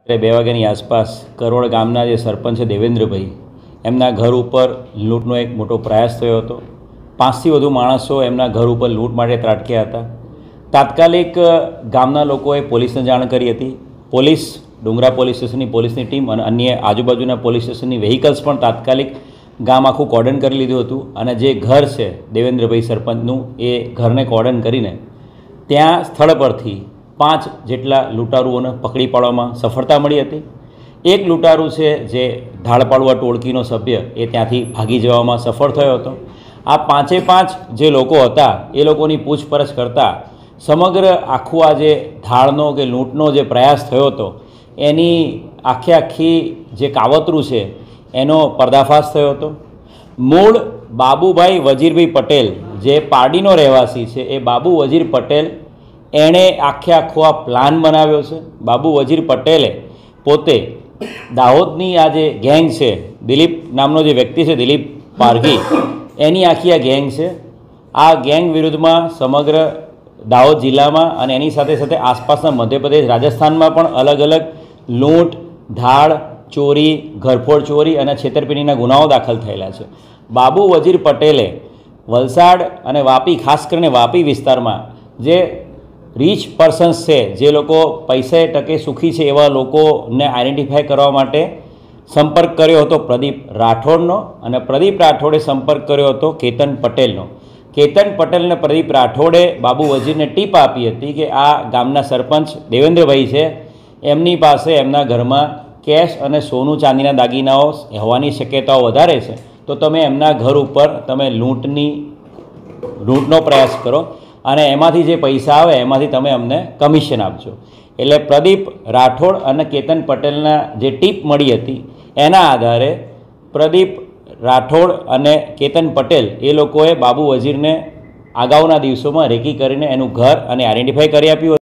બે વાગ્યાની આસપાસ કરોડ ગામના જે સરપંચ છે દેવેન્દ્રભાઈ, એમના ઘર ઉપર લૂંટનો એક મોટો પ્રયાસ થયો હતો। 5થી વધુ માણસો એમના ઘર ઉપર લૂંટ માટે ત્રાટક્યા હતા। તાત્કાલિક ગામના લોકોએ પોલીસને જાણ કરી હતી। પોલીસ, ડુંગરા પોલીસ સ્ટેશનની પોલીસની ટીમ અને અન્ય આજુબાજુના પોલીસ સ્ટેશનની વ્હીકલ્સ પણ તાત્કાલિક ગામ આખું કોર્ડન કરી લીધું હતું અને જે ઘર છે દેવેન્દ્રભાઈ સરપંચનું, એ ઘરને કોર્ડન કરીને ત્યાં સ્થળ પરથી 5 જેટલા લૂંટારુઓને પકડી પાડવામાં સફળતા મળી હતી। એક લૂંટારુ છે જે ધાડપાડુઆ ટોળકીનો સભ્ય, એ ત્યાંથી ભાગી જવામાં સફળ થયો હતો। આ 5 જે લોકો હતા એ લોકોની પૂછપરછ કરતાં સમગ્ર આખું આ જે ધાડનો કે લૂંટનો જે પ્રયાસ થયો હતો એની આખી જે કાવતરું છે એનો પર્દાફાશ થયો હતો। મૂળ બાબુભાઈ વજીરભાઈ પટેલ, જે પારડીનો રહેવાસી છે, એ બાબુ વજીર પટેલ એણે આખો આ પ્લાન બનાવ્યો છે। બાબુ વજીર પટેલે પોતે દાહોદની આ જે ગેંગ છે, દિલીપ નામનો જે વ્યક્તિ છે, દિલીપ પારઘી, એની આખી આ ગેંગ છે। આ ગેંગ વિરુદ્ધમાં સમગ્ર દાહોદ જિલ્લામાં અને એની સાથે સાથે આસપાસના મધ્યપ્રદેશ, રાજસ્થાનમાં પણ અલગ અલગ લૂંટ, ધાડ, ચોરી, ઘરફોડ ચોરી અને છેતરપિંડીના ગુનાઓ દાખલ થયેલા છે। બાબુ વજીર પટેલે વલસાડ અને વાપી, ખાસ કરીને વાપી વિસ્તારમાં જે રીચ પર્સન્સ છે, જે લોકો પૈસે ટકે સુખી છે, એવા લોકોને આઈડેન્ટિફાય કરવા માટે સંપર્ક કર્યો હતો પ્રદીપ રાઠોડનો, અને પ્રદીપ રાઠોડે સંપર્ક કર્યો હતો કેતન પટેલનો। કેતન પટેલ અને પ્રદીપ રાઠોડે બાબુ વજીરને ટીપ આપી હતી કે આ ગામના સરપંચ દેવેન્દ્રભાઈ છે, એમની પાસે એમના ઘરમાં કેશ અને સોનું ચાંદીના દાગીનાઓ હોવાની શક્યતાઓ વધારે છે, તો તમે એમના ઘર ઉપર તમે લૂંટનો પ્રયાસ કરો અને એમાંથી જે પૈસા આવે એમાંથી તમે અમને કમિશન આપજો। એટલે પ્રદીપ રાઠોડ અને કેતન પટેલના જે ટીપ મળી હતી એના આધારે પ્રદીપ રાઠોડ અને કેતન પટેલ એ લોકોએ બાબુ વજીરને અગાઉના દિવસોમાં રેકી કરીને એનું ઘર અને આઈડેન્ટિફાઈ કરી આપ્યું।